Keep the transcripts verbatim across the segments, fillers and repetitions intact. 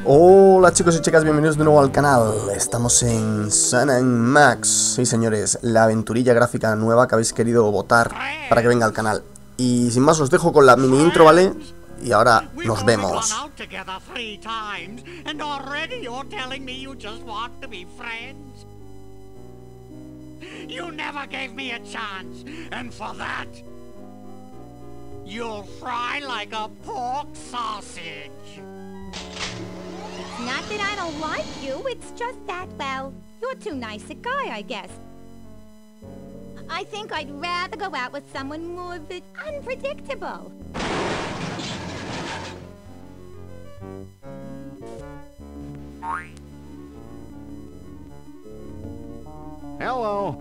Hola chicos y chicas, bienvenidos de nuevo al canal. Estamos en Sam and Max. Sí señores, la aventurilla gráfica nueva que habéis querido votar para que venga al canal. Y sin más os dejo con la mini intro, ¿vale? Y ahora nos vemos. You never gave me a chance, and for that, you'll fry like a pork sausage. It's not that I don't like you, it's just that, well, you're too nice a guy, I guess. I think I'd rather go out with someone more of it unpredictable. Hello.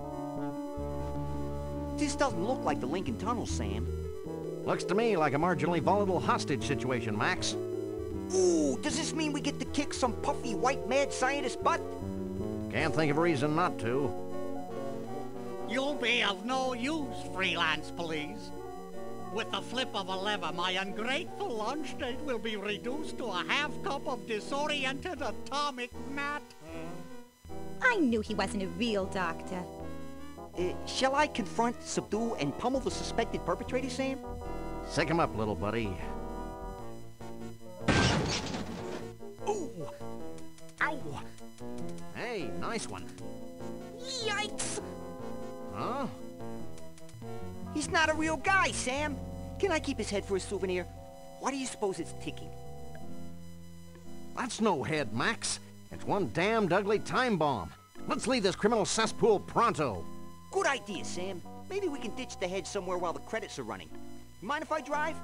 This doesn't look like the Lincoln Tunnel, Sam. Looks to me like a marginally volatile hostage situation, Max. Ooh, does this mean we get to kick some puffy white mad scientist butt? Can't think of a reason not to. You'll be of no use, freelance police. With the flip of a lever, my ungrateful lunch date will be reduced to a half cup of disoriented atomic matter. I knew he wasn't a real doctor. Uh, shall I confront, subdue, and pummel the suspected perpetrator, Sam? Sick him up, little buddy. Ooh! Ow! Hey, nice one. Yikes! Huh? He's not a real guy, Sam. Can I keep his head for a souvenir? Why do you suppose it's ticking? That's no head, Max. It's one damned ugly time bomb. Let's leave this criminal cesspool pronto. Good idea, Sam. Maybe we can ditch the head somewhere while the credits are running. Mind if I drive?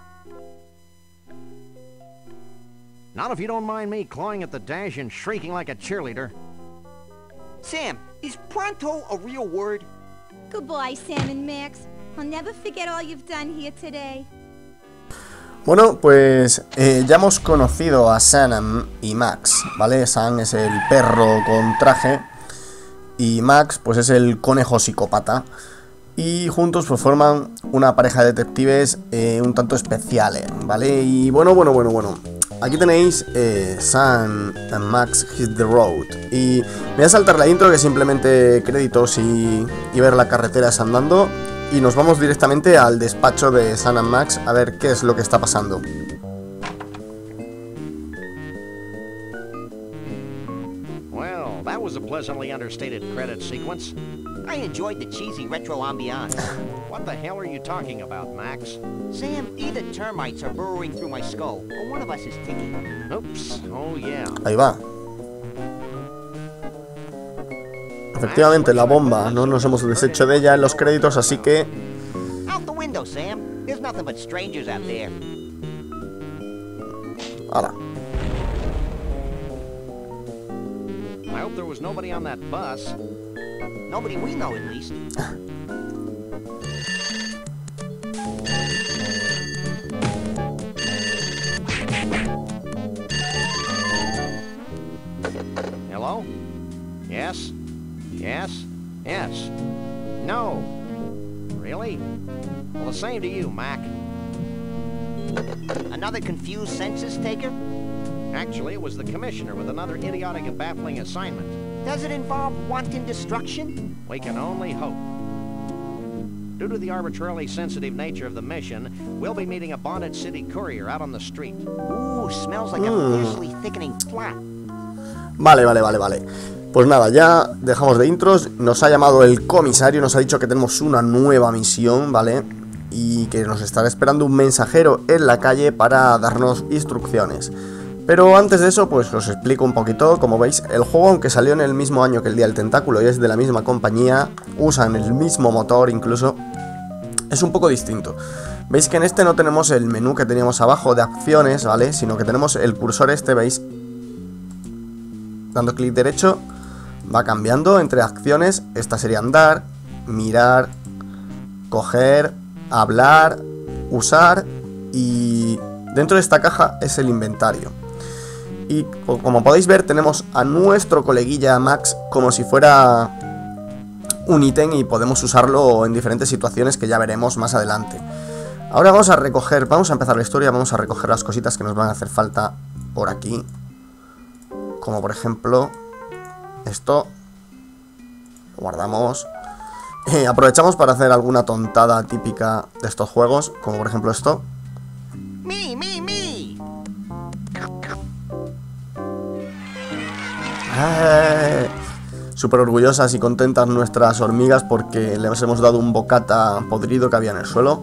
Not if you don't mind me clawing at the dash and shrieking like a cheerleader. Sam, is pronto a real word? Goodbye, Sam and Max. I'll never forget all you've done here today. Bueno, pues eh, ya hemos conocido a Sam y Max, ¿vale? Sam es el perro con traje y Max pues es el conejo psicópata. Y juntos pues forman una pareja de detectives eh, un tanto especiales, ¿vale? Y bueno, bueno, bueno, bueno. Aquí tenéis eh, Sam and Max Hit the Road. Y me voy a saltar la intro, que simplemente créditos y, y ver la carretera andando. Y nos vamos directamente al despacho de Sam and Max a ver qué es lo que está pasando. Well, that was a pleasantly understated credit sequence. I enjoyed the cheesy retro ambiance. What the hell are you talking about, Max? Sam, either termites are burrowing through my skull, or one of us is ticking. Oops. Oh, yeah. Ahí va. Efectivamente, la bomba, no nos hemos deshecho de ella en los créditos, así que... Out the window, Sam. There's nothing but strangers out there. ¡Hala! I hope there was nobody on that bus. Nobody we know, at least. Hello? Yes? Yes? Yes. No. Really? Well, the same to you, Mac. Another confused census taker? Actually, it was the commissioner with another idiotic and baffling assignment. Does it involve wanton destruction? We can only hope. Due to the arbitrarily sensitive nature of the mission, we'll be meeting a bonded city courier out on the street. Ooh, smells like Mm. a fiercely thickening plot. Vale, vale, vale, vale. Pues nada, ya dejamos de intros. Nos ha llamado el comisario, nos ha dicho que tenemos una nueva misión, ¿vale? Y que nos estará esperando un mensajero en la calle para darnos instrucciones. Pero antes de eso, pues os explico un poquito. Como veis, el juego, aunque salió en el mismo año que el Día del Tentáculo y es de la misma compañía, usan el mismo motor incluso, es un poco distinto. Veis que en este no tenemos el menú que teníamos abajo de acciones, ¿vale? Sino que tenemos el cursor este, ¿veis? Dando clic derecho, va cambiando entre acciones. Esta sería andar, mirar, coger, hablar, usar, y dentro de esta caja es el inventario. Y como podéis ver, tenemos a nuestro coleguilla Max como si fuera un ítem y podemos usarlo en diferentes situaciones que ya veremos más adelante. Ahora vamos a recoger, vamos a empezar la historia, vamos a recoger las cositas que nos van a hacer falta por aquí. Como por ejemplo esto. Lo guardamos. Eh, aprovechamos para hacer alguna tontada típica de estos juegos, como por ejemplo esto. Me, me, me. ¡Eh! Súper orgullosas y contentas nuestras hormigas porque les hemos dado un bocata podrido que había en el suelo.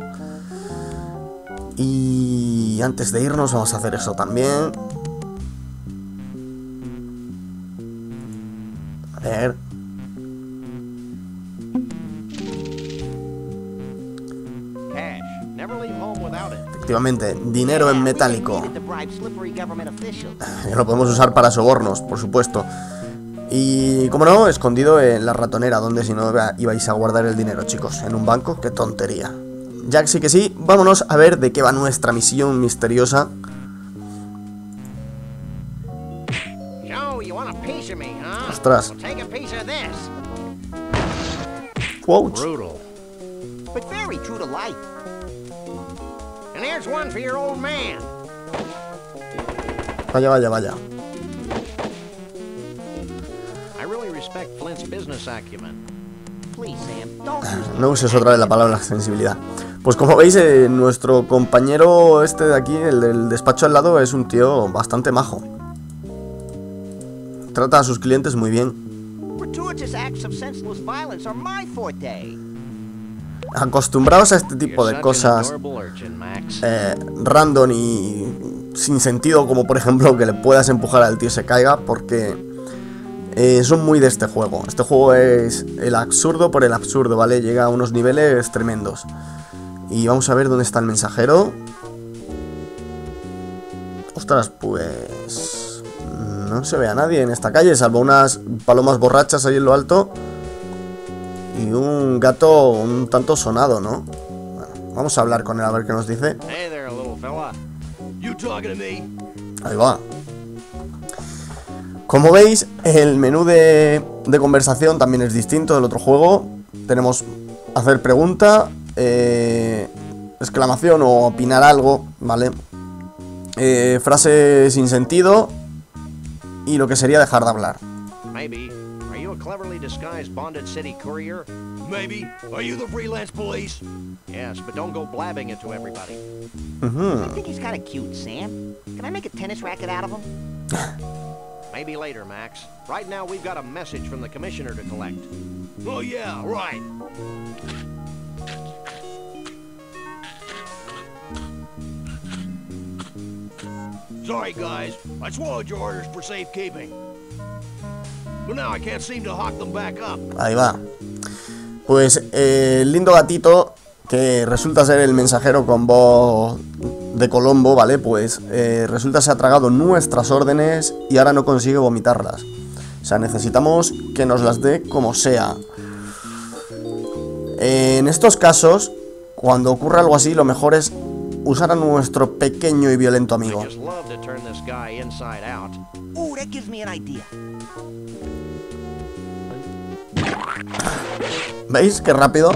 Y antes de irnos vamos a hacer eso también. A ver. Efectivamente, dinero en metálico. Lo podemos usar para sobornos, por supuesto. Y, como no, escondido en la ratonera, donde si no ibais a guardar el dinero, chicos. En un banco, qué tontería. Ya que sí que sí, vámonos a ver de qué va nuestra misión misteriosa. Ostras. Quotes. But very true to life. And there's one for your old man. Vaya, vaya, vaya. I really respect Flint's business acumen. Please, Sam, don't use No uses otra vez la palabra sensibilidad. Pues como veis, eh, nuestro compañero este de aquí, el del despacho al lado, es un tío bastante majo. Trata a sus clientes muy bien. gratuitous acts of senseless violence are my forte. Acostumbrados a este tipo de cosas eh, random y sin sentido, como por ejemplo que le puedas empujar al tío y se caiga, porque eh, son muy de este juego. Este juego es el absurdo por el absurdo, ¿vale? Llega a unos niveles tremendos. Y vamos a ver dónde está el mensajero. Ostras, pues no se ve a nadie en esta calle, salvo unas palomas borrachas ahí en lo alto. Y un gato un tanto sonado, ¿no? Bueno, vamos a hablar con él a ver qué nos dice. Hey there, little fella. You talking to me? Ahí va. Como veis, el menú de, de conversación también es distinto del otro juego. Tenemos hacer pregunta, eh, exclamación o opinar algo, ¿vale? Eh, frase sin sentido y lo que sería dejar de hablar. Maybe. Are you a cleverly disguised bonded city courier? Maybe. Are you the freelance police? Yes, but don't go blabbing it to everybody. Uh-huh. I think he's kind of cute, Sam. Can I make a tennis racket out of him? Maybe later, Max. Right now, we've got a message from the commissioner to collect. Oh yeah, right. Sorry, guys. I swallowed your orders for safekeeping. But now I can't seem to hawk them back up. Ahí va. Pues eh, el lindo gatito, que resulta ser el mensajero con voz de Colombo, ¿vale? Pues eh, resulta se ha tragado nuestras órdenes y ahora no consigue vomitarlas. O sea, necesitamos que nos las dé como sea. Eh, en estos casos, cuando ocurre algo así, lo mejor es usar a nuestro pequeño y violento amigo. I just love to turn this guy inside out. Ooh, that gives me an idea. ¿Veis qué rápido?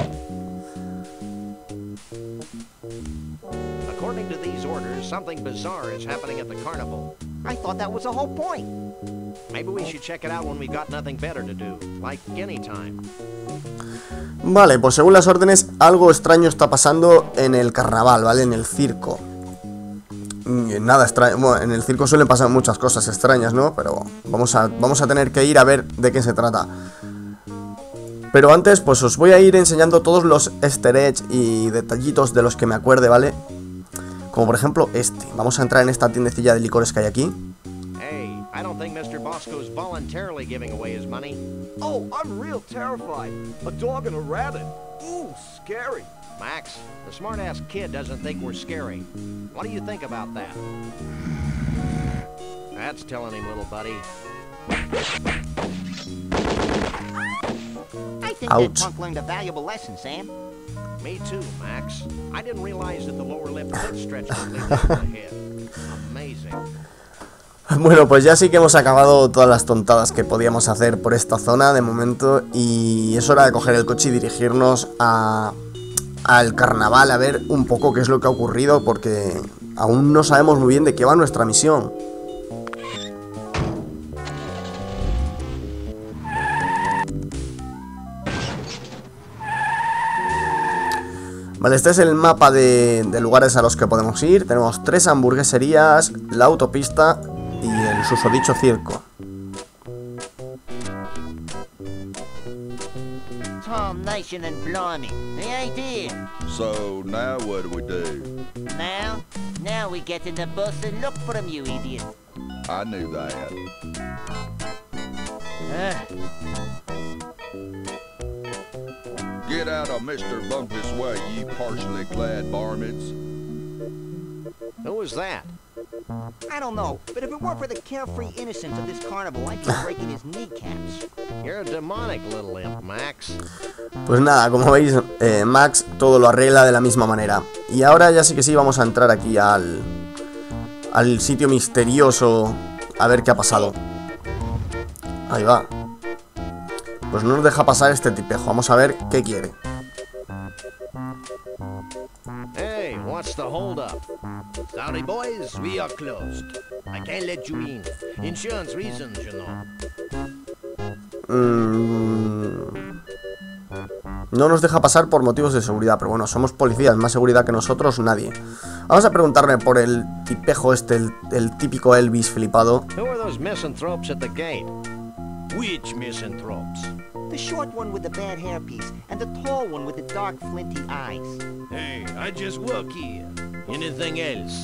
According to these orders, something bizarre is happening at the carnival. I thought that was the whole point. Maybe we should check it out when we've got nothing better to do, like any time. Vale, pues según las órdenes, algo extraño está pasando en el carnaval, ¿vale? En el circo. Y nada extraño. Bueno, en el circo suelen pasar muchas cosas extrañas, ¿no? Pero vamos a, vamos a tener que ir a ver de qué se trata. Pero antes, pues os voy a ir enseñando todos los easter eggs y detallitos de los que me acuerde, ¿vale? Como por ejemplo este. Vamos a entrar en esta tiendecilla de licores que hay aquí. Hey, I don't think Mister Bosco's voluntarily giving away his money. Oh, I'm real terrified. A dog and a rabbit. Ooh, scary. Max, the smart-ass kid doesn't think we're scary. What do you think about that? That's telling him, little buddy. I think Ouch. that punk learned a valuable lesson, Sam. Me too, Max. I didn't realize that the lower lip could stretch completely to the head. Amazing. Bueno, pues ya sí que hemos acabado todas las tontadas que podíamos hacer por esta zona de momento. Y es hora de coger el coche y dirigirnos a, al carnaval a ver un poco qué es lo que ha ocurrido, porque aún no sabemos muy bien de qué va nuestra misión. Vale, este es el mapa de, de lugares a los que podemos ir. Tenemos tres hamburgueserías, la autopista y el susodicho circo. Tom Nation and Blimey, the idea. So now what do we do? Now, now we get in the bus and look for him, you idiot. I knew that. Uh, Get out of Mister Bumpus' way, you partially clad varmints. Who was that? I don't know, but if it weren't for the carefree innocence of this carnival, I'd be breaking his kneecaps. You're a demonic little imp, Max. Pues nada, como veis, eh, Max todo lo arregla de la misma manera. Y ahora ya sí que sí vamos a entrar aquí al, al sitio misterioso a ver qué ha pasado. Ahí va. Pues no nos deja pasar este tipejo. Vamos a ver qué quiere. Hey, what's the holdup? Sorry, boys, we are closed. I can't let you in. Insurance reasons, you know. Mm, no nos deja pasar por motivos de seguridad. Pero bueno, somos policías. Más seguridad que nosotros, nadie. Vamos a preguntarle por el tipejo este, el, el típico Elvis flipado. Who are those misanthropes at the gate? Which misanthropes? The short one with the bad hairpiece, and the tall one with the dark, flinty eyes. Hey, I just work here. Anything else?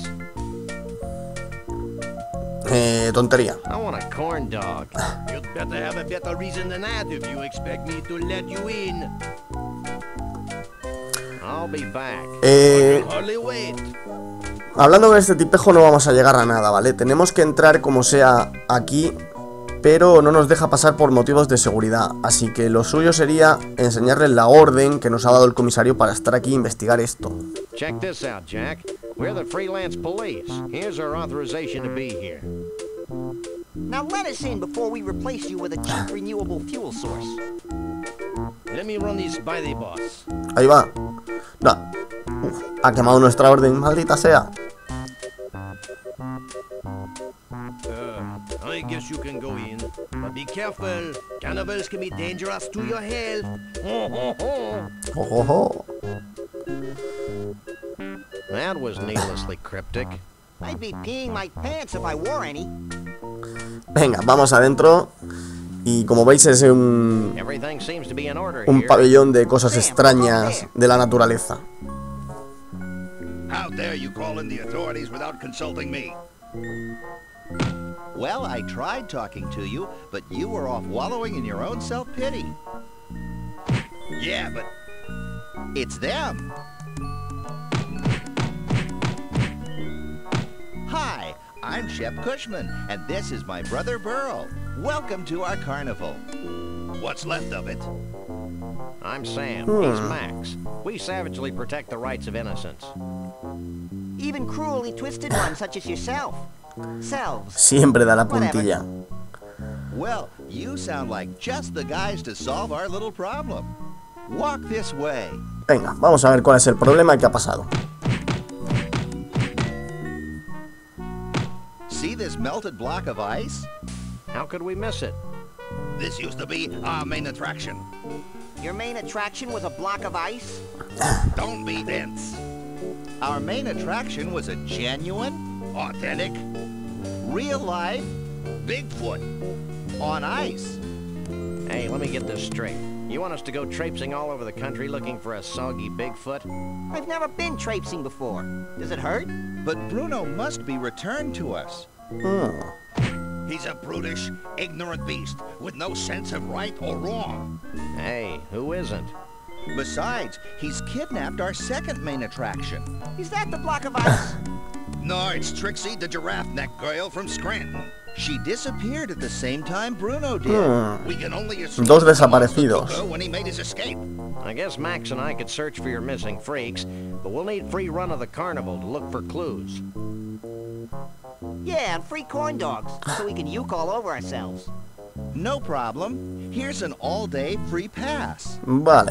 Eh, tontería. I want a corn dog. You'd better have a better reason than that if you expect me to let you in. I'll be back. Eh... Hardly wait. Hablando con este tipejo no vamos a llegar a nada, ¿vale? Tenemos que entrar como sea aquí, pero no nos deja pasar por motivos de seguridad. Así que lo suyo sería enseñarles la orden que nos ha dado el comisario para estar aquí e investigar esto. Check this out, Jack. We're the freelance police. Here's our authorization to be here. Now let us in before we replace you with a cheap renewable fuel source. Let me run this by the boss. Ahí va. No. Uf, ha quemado nuestra orden, maldita sea. Uh, I guess you can go in, but be careful. Cannibals can be dangerous to your health. Ho, ho, ho. Oh, oh, oh. That was needlessly cryptic. I'd be peeing my pants if I wore any. Venga, vamos adentro. Y como veis es un, Everything seems to be in order un here. pabellón de cosas extrañas de la naturaleza. How dare you call in the authorities without consulting me? Well, I tried talking to you, but you were off wallowing in your own self-pity. Yeah, but It's them. Hi, I'm Shep Cushman, and this is my brother Burl. Welcome to our carnival. what's left of it? I'm Sam. He's Max. We savagely protect the rights of innocents. Even cruelly twisted ones such as yourself. Selves. Siempre da la puntilla. Well, you sound like just the guys to solve our little problem. Walk this way. Venga, vamos a ver cuál es el problema y qué ha pasado. See this melted block of ice? How could we miss it? This used to be our main attraction. Your main attraction was a block of ice? Don't be dense. Our main attraction was a genuine, Authentic real life, Bigfoot. on ice. Hey, let me get this straight. You want us to go traipsing all over the country looking for a soggy Bigfoot? I've never been traipsing before. Does it hurt? But Bruno must be returned to us. Hmm. He's a brutish, ignorant beast with no sense of right or wrong. Hey, who isn't? Besides, he's kidnapped our second main attraction. Is that the block of ice? No, it's Trixie, the giraffe neck girl from Scranton. She disappeared at the same time Bruno did. Hmm. We can only assume Dos someone desaparecidos. took her when he made his escape. I guess Max and I could search for your missing freaks, but we'll need free run of the carnival to look for clues. Yeah, and free corn dogs, so we can uke all over ourselves. No problem. Here's an all-day free pass. Vale.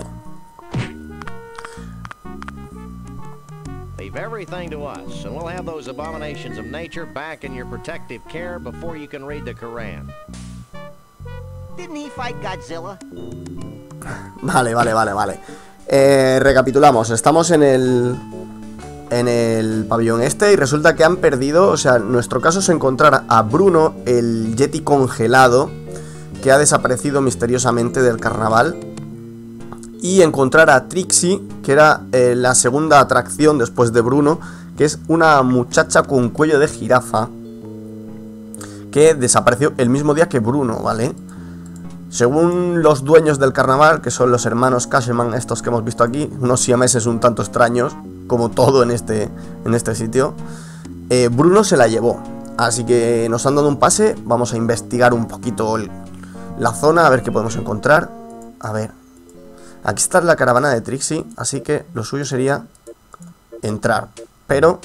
Leave everything to us, and we'll have those abominations of nature back in your protective care before you can read the Quran. Didn't he fight Godzilla? Vale, vale, vale, vale. Eh, recapitulamos, estamos en el en el pabellón este y resulta que han perdido, o sea, nuestro caso es encontrar a Bruno, el Yeti congelado que ha desaparecido misteriosamente del carnaval, y encontrar a Trixie, que era eh, la segunda atracción después de Bruno, que es una muchacha con cuello de jirafa que desapareció el mismo día que Bruno, ¿vale? Según los dueños del carnaval, que son los hermanos Cashman, estos que hemos visto aquí, unos siameses un tanto extraños, como todo en este, en este sitio, eh, Bruno se la llevó. Así que nos han dado un pase, vamos a investigar un poquito el, la zona, a ver qué podemos encontrar. A ver, aquí está la caravana de Trixie, así que lo suyo sería entrar, pero...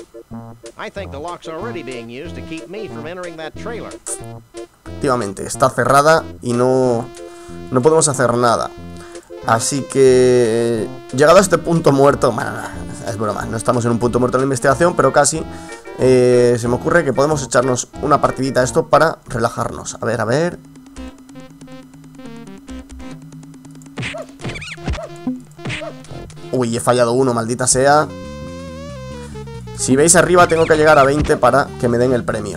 Efectivamente, está cerrada y no, no podemos hacer nada. Así que, llegado a este punto muerto, bueno, es broma, no estamos en un punto muerto en la investigación, pero casi, eh, se me ocurre que podemos echarnos una partidita a esto para relajarnos. A ver, a ver. Uy, he fallado uno, maldita sea. Si veis arriba tengo que llegar a veinte para que me den el premio.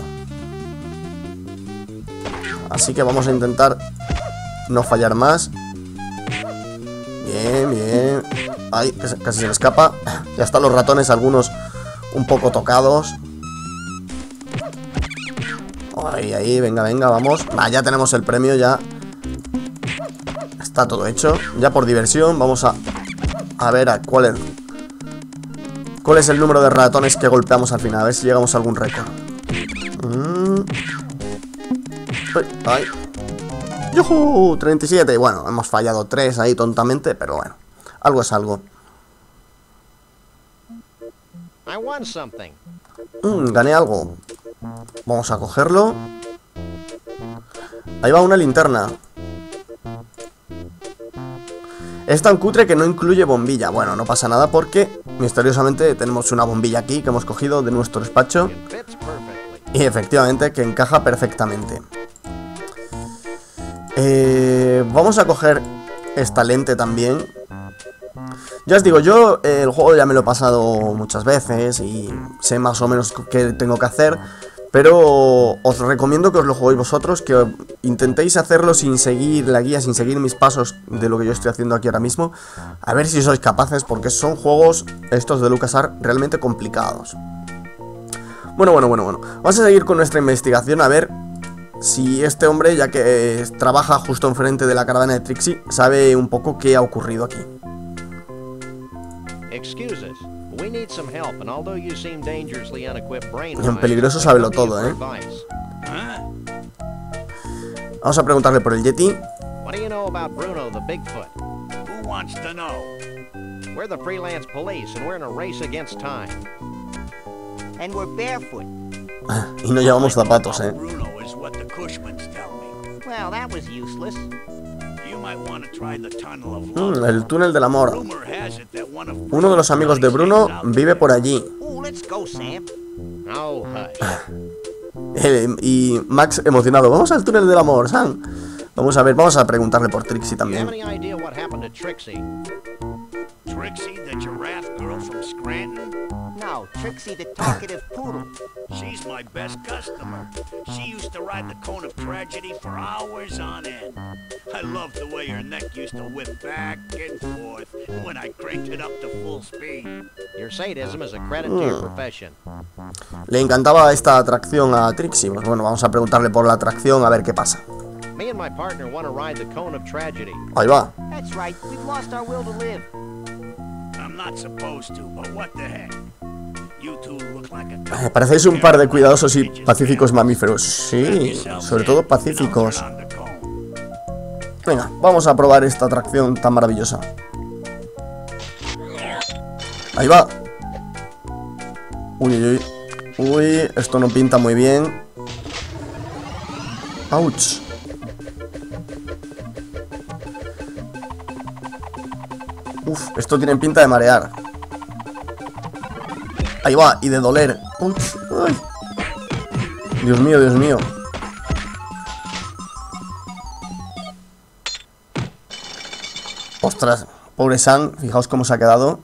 Así que vamos a intentar no fallar más. Bien, bien. Ay, casi se me escapa. Ya están los ratones, algunos un poco tocados. Ahí, ahí, venga, venga, vamos. Ah, ya tenemos el premio, ya. Está todo hecho. Ya por diversión, vamos a... A ver a cuál es... ¿Cuál es el número de ratones que golpeamos al final? A ver si llegamos a algún récord. Mm. Ay. ¡Yujú! treinta y siete. Bueno, hemos fallado tres ahí tontamente, pero bueno. Algo es algo. Mm, gané algo. Vamos a cogerlo. Ahí va una linterna. Es tan cutre que no incluye bombilla. Bueno, no pasa nada porque misteriosamente tenemos una bombilla aquí que hemos cogido de nuestro despacho. Y efectivamente que encaja perfectamente. eh, Vamos a coger esta lente también. Ya os digo, yo eh, el juego ya me lo he pasado muchas veces y sé más o menos qué tengo que hacer, pero os recomiendo que os lo juguéis vosotros, que intentéis hacerlo sin seguir la guía, sin seguir mis pasos de lo que yo estoy haciendo aquí ahora mismo. A ver si sois capaces, porque son juegos, estos de LucasArts, realmente complicados. Bueno, bueno, bueno, bueno. Vamos a seguir con nuestra investigación, a ver si este hombre, ya que eh, trabaja justo enfrente de la caravana de Trixie, sabe un poco qué ha ocurrido aquí. En peligroso sábelo todo, ¿eh? Vamos a preguntarle por el Yeti. Y no llevamos zapatos, ¿eh? Mm, el túnel del amor. Uno de los amigos de Bruno vive por allí. eh, y Max emocionado. Vamos al túnel del amor, Sam. Vamos a ver, vamos a preguntarle por Trixie también. Trixie, the giraffe girl from Scranton? No, Trixie, the talkative poodle. She's my best customer. She used to ride the cone of tragedy for hours on end. I loved the way her neck used to whip back and forth when I cranked it up to full speed. Your sadism is a credit to your profession. Le encantaba esta atracción a Trixie. Pues bueno, vamos a preguntarle por la atracción a ver qué pasa. Me and my partner want to ride the cone of tragedy. Ahí va. That's right, we've lost our will to live. I'm not supposed to, but what the heck? You two look like a... Parecéis un par de cuidadosos y pacíficos mamíferos. Sí, sobre todo pacíficos. Venga, vamos a probar esta atracción tan maravillosa. Ahí va. Uy, uy, uy. Uy, esto no pinta muy bien. Ouch. Uf, esto tiene pinta de marear. Ahí va, y de doler. Uy, uy. Dios mío, Dios mío. Ostras, Pobre Sam, fijaos cómo se ha quedado.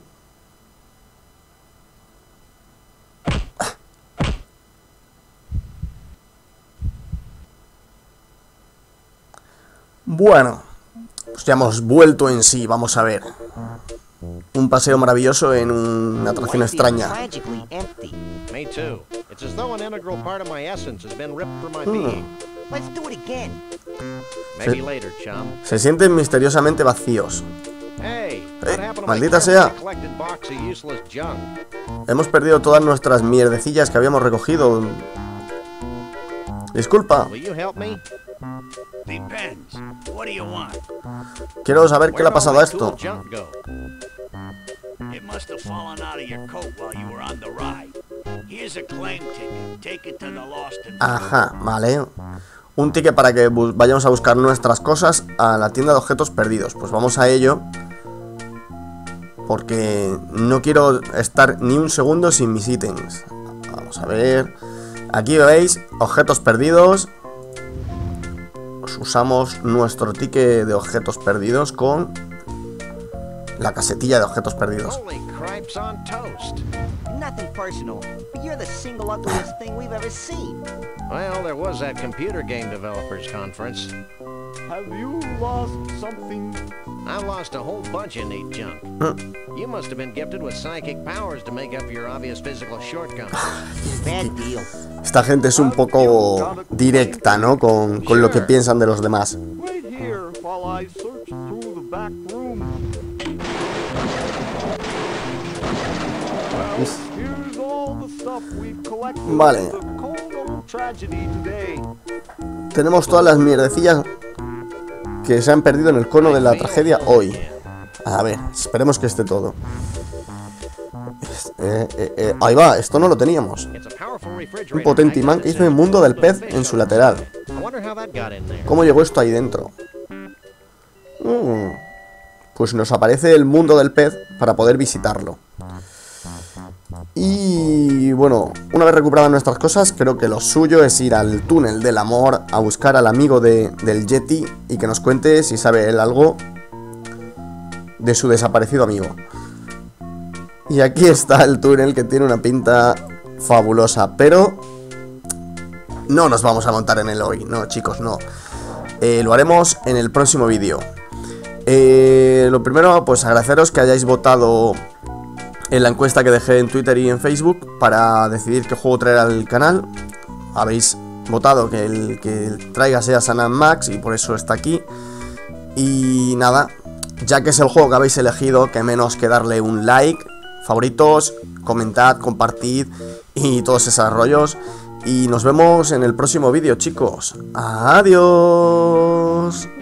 Bueno, pues ya hemos vuelto en sí, vamos a ver. Un paseo maravilloso en una atracción extraña. Me too. It's as though an integral part of my essence has been ripped from my Hmm. being. Let's do it again. Maybe Se- later, chum. Se sienten misteriosamente vacíos. Hey, Eh, what happened to my maldita carefully sea. collected box of useless junk? Hemos perdido todas nuestras mierdecillas que habíamos recogido. Disculpa, Will you help me? Depends. What do you want? quiero saber qué le Where'd ha pasado all a my cool esto. junk go? It must have fallen out of your coat while you were on the ride. Here's a claim ticket. Take it to the lost and found. Ajá, vale. Un ticket para que bus- vayamos a buscar nuestras cosas a la tienda de objetos perdidos. Pues vamos a ello. Porque no quiero estar ni un segundo sin mis ítems. Vamos a ver. Aquí veis, objetos perdidos. Pues usamos nuestro ticket de objetos perdidos con la casetilla de objetos perdidos. Holy cripes on toast. Nothing personal, but you're the single ugliest thing we've ever seen. Well, there was that computer game developers conference. Have you lost something? I lost a whole bunch of neat junk. You must have been gifted with psychic powers to make up for your obvious physical shortcomings. Bad deal. Esta gente es un poco directa, ¿no? Con, con lo que piensan de los demás. Wait here while I search through the back room. Well, here's all the stuff we've collected. Vale. The cone of tragedy today. Tenemos todas las mierdecillas que se han perdido en el cono de la tragedia hoy. A ver, esperemos que esté todo. Eh, eh, eh, ahí va, esto no lo teníamos. It's a powerful refrigerator. Un potente imán que hizo el mundo del pez en su lateral. I wonder how that got in there. ¿Cómo llegó esto ahí dentro? Mm, Pues nos aparece el mundo del pez para poder visitarlo. Y bueno, una vez recuperadas nuestras cosas, creo que lo suyo es ir al túnel del amor a buscar al amigo de, del Yeti y que nos cuente si sabe él algo de su desaparecido amigo. Y aquí está el túnel, que tiene una pinta fabulosa, pero no nos vamos a montar en él hoy, no chicos, no. Eh, lo haremos en el próximo vídeo. Eh, lo primero, pues agradeceros que hayáis votado en la encuesta que dejé en Twitter y en Facebook para decidir qué juego traer al canal. Habéis votado que el que traiga sea Sam and Max y por eso está aquí. Y nada, ya que es el juego que habéis elegido, que menos que darle un like, favoritos, comentad, compartid y todos esos rollos. Y nos vemos en el próximo vídeo, chicos. Adiós.